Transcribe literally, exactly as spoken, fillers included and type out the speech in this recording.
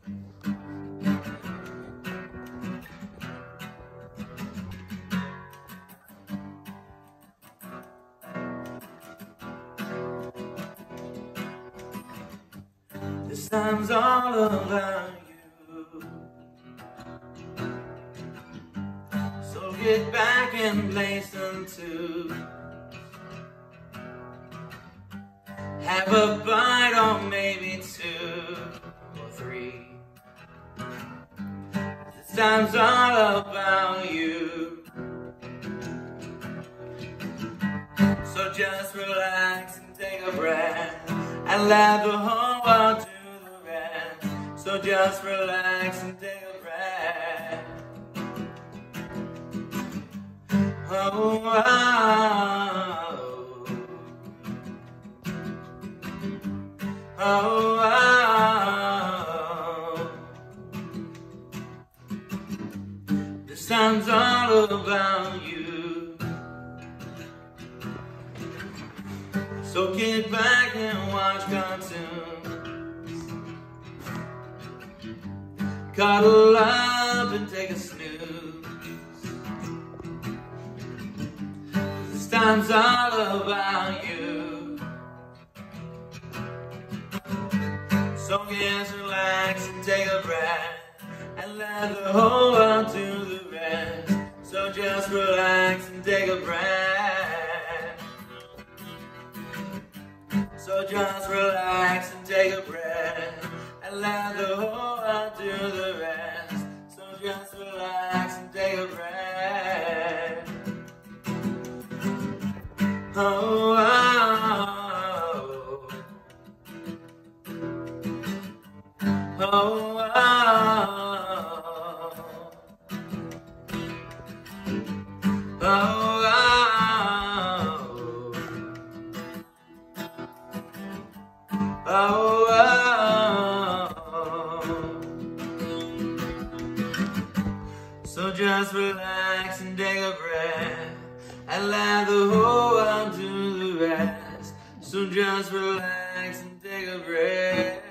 This time's all about you, so get back and play some too. Have a bite or maybe two or three. This time's all about you, so just relax and take a breath and let the whole world do the rest. So just relax and take a breath. Oh, oh, oh, oh. This time's all about you, so get back and watch cartoons, cuddle up and take a snooze. This time's all about you, so just relax and take a breath and let the whole world do the rest. So just relax and take a breath. So just relax and take a breath and let the whole world do the rest. So just relax and take a breath. Oh, oh, oh, oh, oh, oh, oh, oh. So just relax and take a breath and let the whole world do the rest. So just relax and take a breath.